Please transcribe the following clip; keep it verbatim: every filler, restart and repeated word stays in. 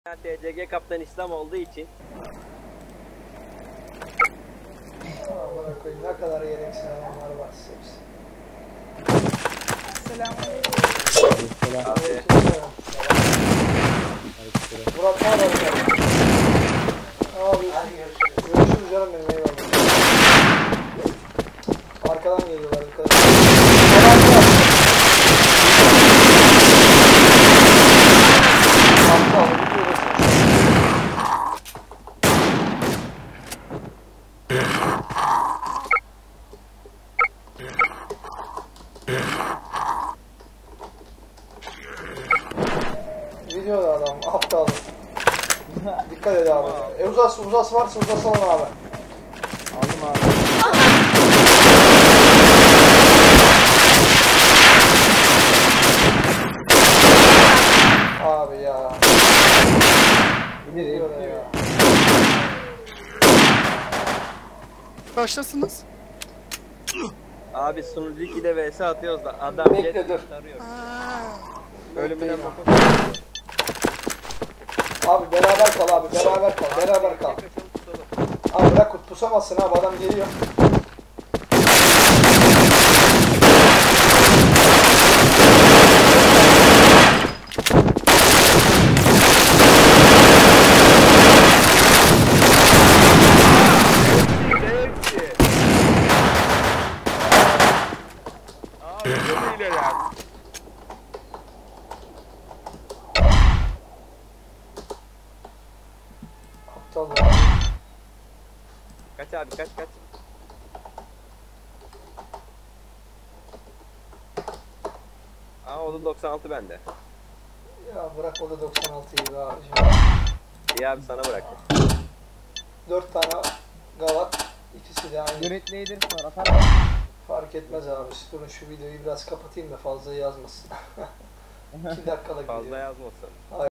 T C G Kaptan İslam olduğu için. Aman koyayım, ne kadar gereksiz adamlar var size. Selamünaleyküm. Selam. Murat ne haber? Abi görüşürüz canım benim, eyvallah. Arkadan geliyorlar dikkat edin. Aptal gidiyoruz. Videoda adam aptal. Dikkat et abi. E uzas uzas varsa uzasalım abi. Aldım abi. Abi ya. İleri Gidiyor ya. Başlasınız. Abi sunucu ikide vs atıyoruz da adam Bekle, jet dur. kurtarıyor. Bekleyin Ölümüne abi. bakın. Abi beraber kal abi, beraber kal, beraber kal. Abi bırak kut, pusamazsın abi, adam geliyor. Abi çok iyiler. Aptal ya. Kaç abi kaç kaç. Aa o da doksan altı bende. Ya bırak, o da doksan altı gibi abi. İyi abi sana bıraktım. dört tane gavat, ikisi de aynı. Unit leader var, atar mı? Fark etmez abi. Durun şu videoyu biraz kapatayım da fazla yazmasın. iki dakikalık Fazla video. yazmasın.